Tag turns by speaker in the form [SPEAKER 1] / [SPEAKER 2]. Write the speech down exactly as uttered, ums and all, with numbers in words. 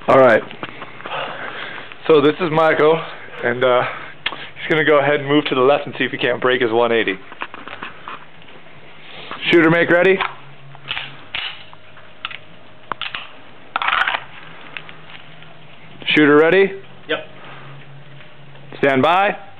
[SPEAKER 1] Alright. So this is Michael, and uh, he's going to go ahead and move to the left and see if he can't break his one eighty. Shooter, make ready. Shooter ready?
[SPEAKER 2] Yep.
[SPEAKER 1] Stand by.